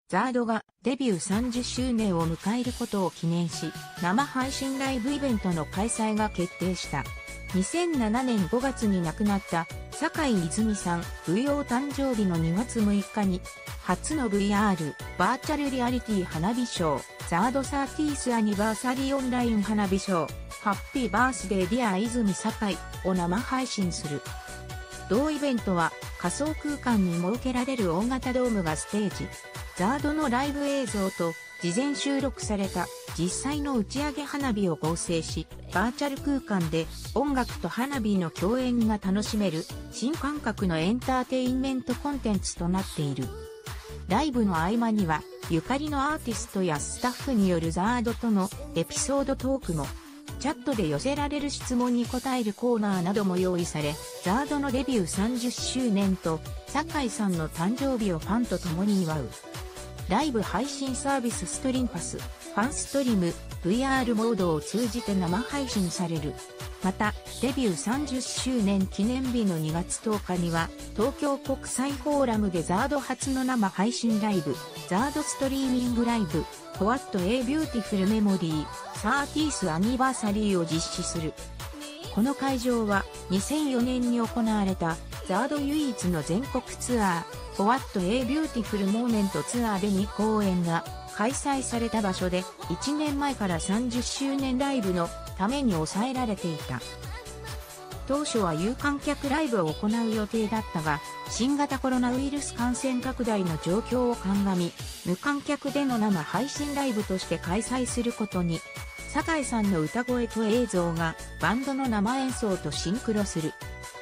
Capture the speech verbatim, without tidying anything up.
ザードがデビューさんじゅっしゅうねんを迎えることを記念し、生配信ライブイベントの開催が決定した。にせんななねんごがつに亡くなった坂井泉さん ブイオー 誕生日のにがつむいかに、初の ブイアール バーチャルリアリティ花火ショー、ザードサーティースアニバーサリーオンライン花火ショー、ハッピーバースデーディア泉坂井を生配信する。同イベントは仮想空間に設けられる大型ドームがステージ。ザードのライブ映像と事前収録された実際の打ち上げ花火を合成し、バーチャル空間で音楽と花火の共演が楽しめる新感覚のエンターテインメントコンテンツとなっている。ライブの合間にはゆかりのアーティストやスタッフによるザードとのエピソードトークも、チャットで寄せられる質問に答えるコーナーなども用意され、ザードのデビューさんじゅっしゅうねんと坂井さんの誕生日をファンと共に祝う。ライブ配信サービスストリンパス、ファンストリーム、ブイアール モードを通じて生配信される。また、デビューさんじゅっしゅうねん記念日のにがつとおかには、東京国際フォーラムでザード初の生配信ライブ、ザードストリーミングライブ、What a Beautiful Memory、サーティースアニバーサリーを実施する。この会場は、にせんよねんに行われた、ザード唯一の全国ツアー、What a Beautiful Moment ツアーでにこうえんが開催された場所で、いちねんまえからさんじゅっしゅうねんライブのために抑えられていた。当初は有観客ライブを行う予定だったが、新型コロナウイルス感染拡大の状況を鑑み、無観客での生配信ライブとして開催することに、坂井さんの歌声と映像がバンドの生演奏とシンクロする。